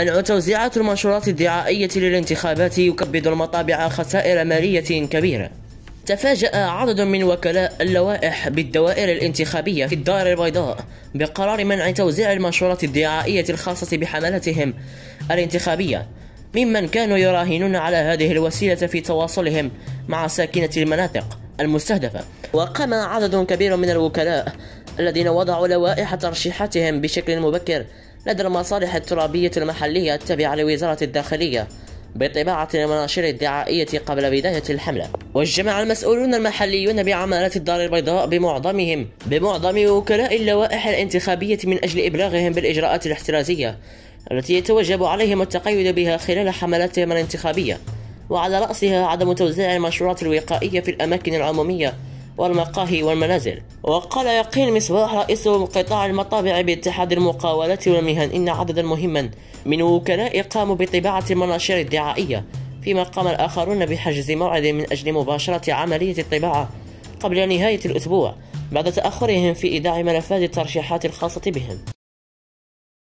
منع توزيعات المنشورات الدعائية للانتخابات يكبد المطابع خسائر مالية كبيرة. تفاجأ عدد من وكلاء اللوائح بالدوائر الانتخابية في الدار البيضاء بقرار منع توزيع المنشورات الدعائية الخاصة بحملاتهم الانتخابية، ممن كانوا يراهنون على هذه الوسيلة في تواصلهم مع ساكنة المناطق المستهدفة. وقام عدد كبير من الوكلاء الذين وضعوا لوائح ترشيحاتهم بشكل مبكر لدى المصالح الترابية المحلية التابعة لوزارة الداخلية بطباعة المناشير الدعائية قبل بداية الحملة. واجتمع المسؤولون المحليون بعمالة الدار البيضاء بمعظم وكلاء اللوائح الانتخابية من أجل إبلاغهم بالإجراءات الاحترازية التي يتوجب عليهم التقيد بها خلال حملاتهم الانتخابية، وعلى رأسها عدم توزيع المنشورات الوقائية في الأماكن العمومية والمقاهي والمنازل. وقال يقين مصباح رئيس قطاع المطابع باتحاد المقاولات والمهن إن عددا مهما من وكلاء قاموا بطباعة المناشير الدعائية، فيما قام الآخرون بحجز موعد من أجل مباشرة عملية الطباعة قبل نهاية الأسبوع بعد تأخرهم في إيداع ملفات الترشيحات الخاصة بهم.